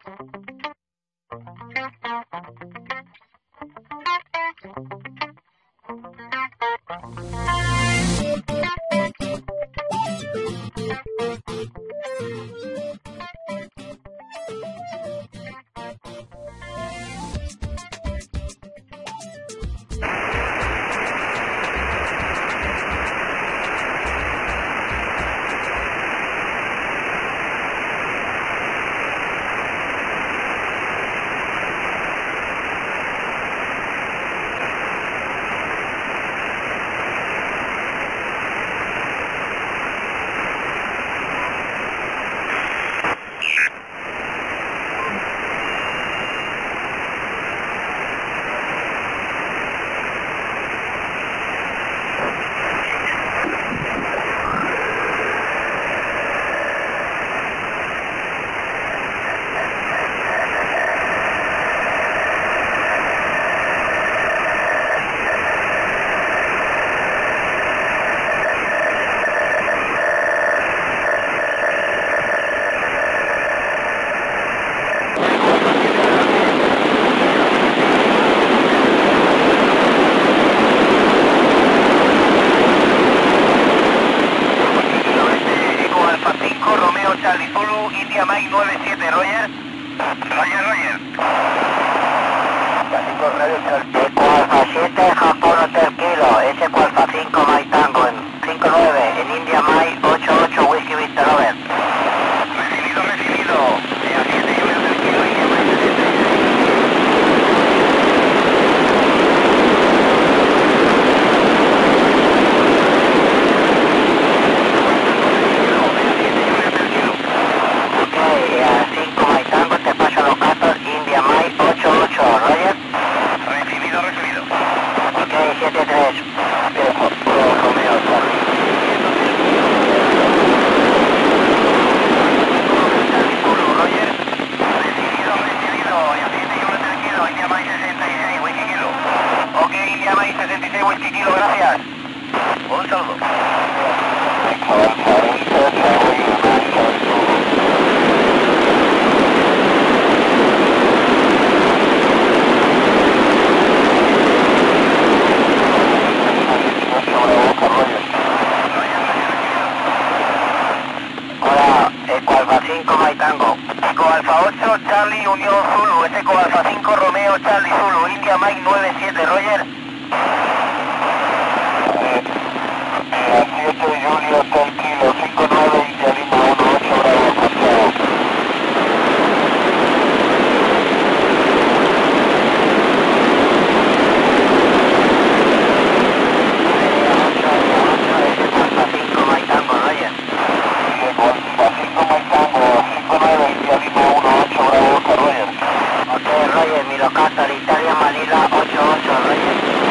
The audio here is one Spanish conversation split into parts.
India Mike 97, Roger. Roger, Roger. Eco Alfa 7, Japón Hotel Kilo, Eco Alfa 5, Mike Tango, en 59, en India Mike 88, Whisky Victor, over. Recibido, recibido. A 7 y 1 del kilo, India Mike 76. Gracias. Un saludo. Hola, Eco Alfa 5, Mike Tango. Eco Alfa 8, Charlie, Unión Zulu. Eco Alfa 5, Romeo, Charlie, Zulu. India Mike 97, Roger. 7 Julio Hotel Kilo, 59 India Lima 18 Bravo Santiago. Casa de Italia, Manila, 88, Roger.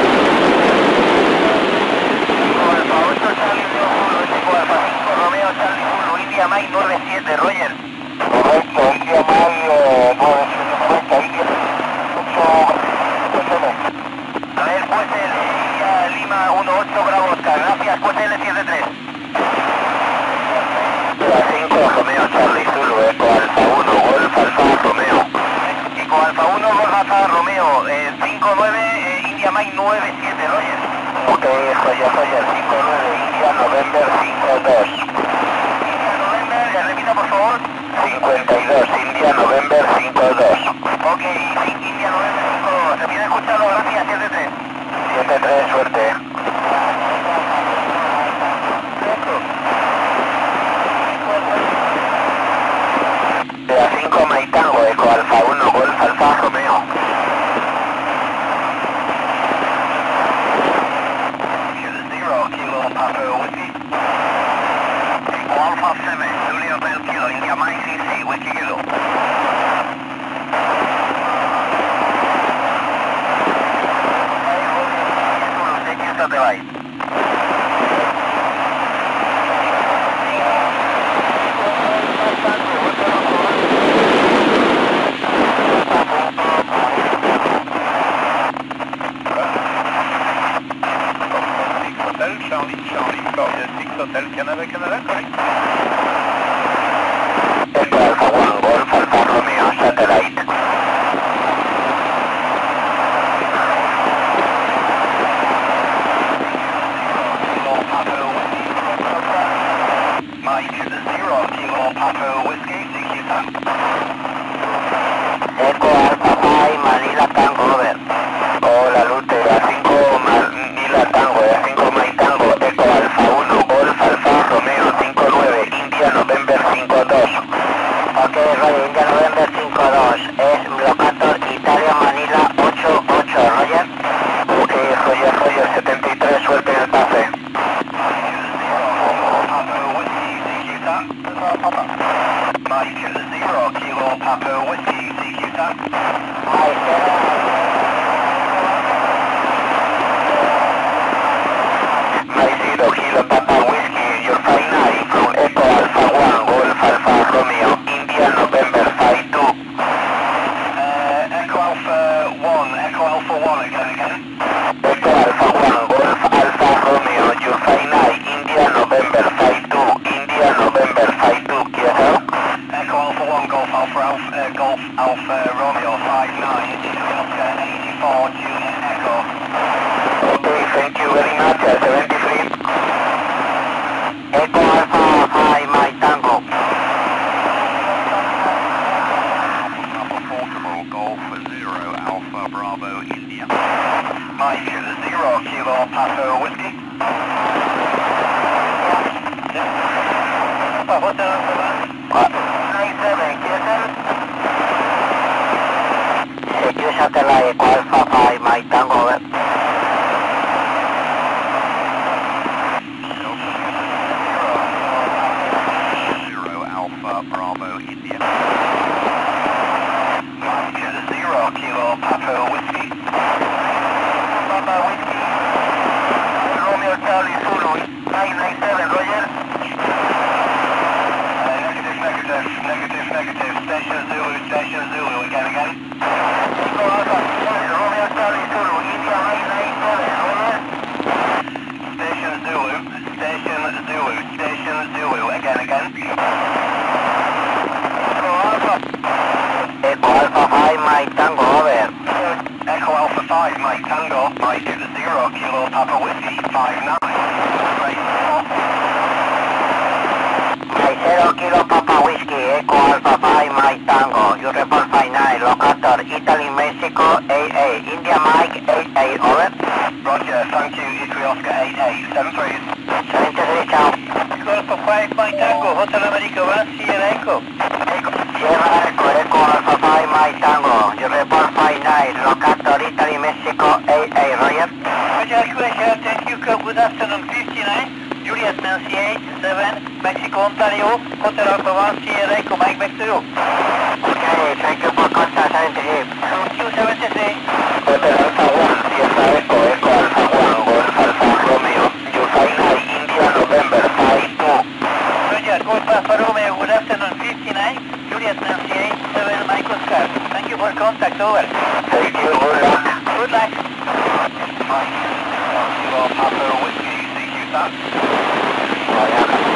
Eco Alfa 8, Charlie, Unión Zulu. Eco Alfa 5, Romeo, Charlie, Zulu. India Mike 97, Roger. Correcto, India Mike 950, India 8, A ver, pues el India Lima 18, Bravo Oscar. Gracias, pues el 73. 5, Romeo, Charlie, Zulu, Eco Alfa 1, Golf Alfa, Romeo. Eco Alfa 1, Golf Alfa, Romeo, 59, India Mike 97, Roger. Ok, Roger, 59, India November 52. India November, ¿le repita por favor? 52, India November 52. Ok, India November 52, se tiene escuchado, gracias, 73. 73, suerte. De a 5, Mike Tango, Eco Alfa 1, Golf Alfa, Romeo. Kilo Papa Whiskey. Eco Alpha 7, Julio Hotel Kilo, India Mike CC, Whiskey Kilo. Te vais. Charlie, Charlie, 6 Hotel, Canada, correct? Eco Alfa 1, Golf Alfa, Romeo, Satellite. Eco Alpha 5 Manila Tango, over. Hola Lute, A5 Manila Tango, A5 Mike Tango, Eco Alfa 1, Golf Alfa Romeo 59, India November 52. Ok, Roger, India November 52, es locator Italia Manila 88, Roger. Ok, Roger 73, suerte en el pase. Mike 0, Kilo Papa Whiskey, CQ Tap. Mike 0, Kilo Papa Whiskey, your flight 9 from Echo Alpha 1, Golf Alpha Romeo, India November 52. Echo Alpha 1 again. Echo Alpha 1, Golf Alpha Romeo, your flight 9, India November 52, India November 52, QSL. Echo Alpha 1, Golf Alpha Romeo 59, Italy Oscar 84, Juliet Echo. Okay, thank you very much, 73. Eco Alpha 5 Mike Tango. Papa Portable, Golf 0, Alpha Bravo, India. Mike 0, Kilo Papa Whiskey. Hotel 97, QSL. Secure satellite Eco Alpha 5 Mike Tango, over. Alpha Bravo India. Mike 0 Kilo Papa Whiskey. Papa Whiskey. Romeo Charlie Zulu 997, Roger. Negative. Station Zulu again. Echo Alpha, Romeo Charlie Zulu, India 997, Roger. Station Zulu again. Eco Alpha 5 Mike Tango, over. Echo Alpha 5, Mike Tango, Mike 0, Kilo Papa Whiskey, 59. Mike 0 Kilo Papa Whiskey, Eco Alpha 5 Mike Tango. You report 59, locator Italy, Mexico 88, India Mike 88, over. Roger, thank you, Italy Oscar 88, 73. 73, ciao. Echo Alpha 5, Mike Tango, Hotel America 1, Sierra Echo. Sierra Eco Alpha 5 Mike Tango. You report 59, locator Italy, Mexico 88, Roger. Roger, thank you, good afternoon, 59, Juliet Nancy 87, Mexico, Ontario, Hotel Alpha 1, Sierra Echo, Mike back to you. Okay, thank you for contact 73. Thank you, 73. Hotel Alpha 1, Sierra Echo, Echo Alpha 1, Golf Alpha Romeo, your final India November 52. Roger, Golf Alpha Romeo, good afternoon, 59, Juliet Nancy 87, Mike Oscar. Thank you for contact, over. Thank you, good luck. Good luck. Mike, Papa Whiskey, CQ Tap.